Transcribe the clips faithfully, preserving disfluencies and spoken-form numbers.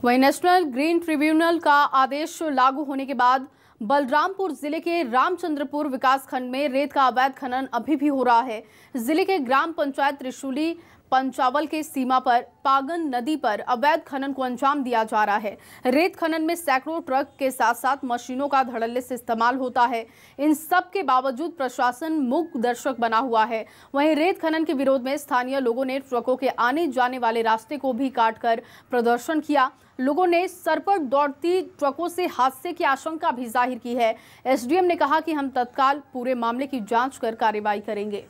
वहीं national green tribunal का आदेश लागू होने के बाद बलरामपुर जिले के रामचंद्रपुर विकासखंड में रेत का अवैध खनन अभी भी हो रहा है। जिले के ग्राम पंचायत त्रिशूली पंचावल के सीमा पर पागन नदी पर अवैध खनन को अंजाम दिया जा रहा है। रेत खनन में सैकड़ों ट्रक के साथ साथ मशीनों का धड़ल्ले से इस्तेमाल होता है। इन सब के बावजूद प्रशासन मूक दर्शक बना हुआ है। वहीं रेत खनन के विरोध में स्थानीय लोगों ने ट्रकों के आने जाने वाले रास्ते को भी काटकर प्रदर्शन किया। लोगों ने सर पर दौड़ती ट्रकों से हादसे की आशंका भी जाहिर की है। एसडीएम ने कहा कि हम तत्काल पूरे मामले की जांच कर कार्रवाई करेंगे।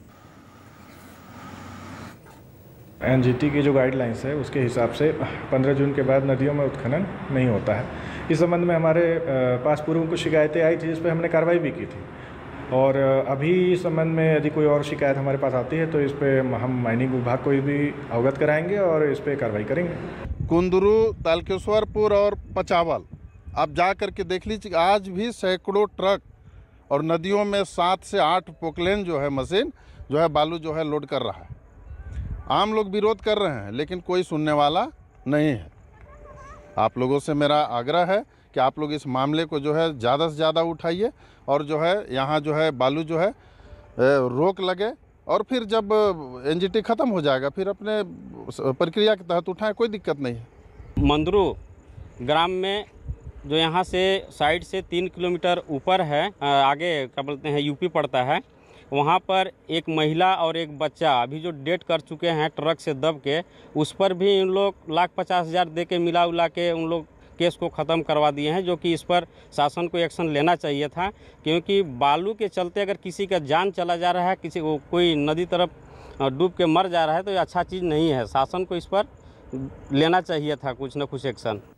एनजीटी की जो गाइडलाइंस है उसके हिसाब से पंद्रह जून के बाद नदियों में उत्खनन नहीं होता है। इस संबंध में हमारे पास पूर्व कुछ शिकायतें आई थी जिस पर हमने कार्रवाई भी की थी, और अभी इस संबंध में यदि कोई और शिकायत हमारे पास आती है तो इस पर हम माइनिंग विभाग को भी अवगत कराएंगे और इस पर कार्रवाई करेंगे। कुंदरू, तालकेश्वरपुर और पचावल आप जा कर के देख लीजिए, आज भी सैकड़ों ट्रक और नदियों में सात से आठ पोकलेन जो है मशीन जो है बालू जो है लोड कर रहा है। आम लोग विरोध कर रहे हैं लेकिन कोई सुनने वाला नहीं है। आप लोगों से मेरा आग्रह है कि आप लोग इस मामले को जो है ज़्यादा से ज़्यादा उठाइए और जो है यहाँ जो है बालू जो है रोक लगे, और फिर जब एनजीटी ख़त्म हो जाएगा फिर अपने प्रक्रिया के तहत उठाएं, कोई दिक्कत नहीं है। मंदरू ग्राम में जो यहाँ से साइड से तीन किलोमीटर ऊपर है, आगे क्या बोलते हैं यूपी पड़ता है, वहाँ पर एक महिला और एक बच्चा अभी जो डेट कर चुके हैं ट्रक से दब के, उस पर भी उन लोग लाख पचास हज़ार दे के मिला उला के उन लोग केस को ख़त्म करवा दिए हैं, जो कि इस पर शासन को एक्शन लेना चाहिए था। क्योंकि बालू के चलते अगर किसी का जान चला जा रहा है, किसी को कोई नदी तरफ डूब के मर जा रहा है तो ये अच्छा चीज़ नहीं है। शासन को इस पर लेना चाहिए था कुछ न कुछ एक्शन।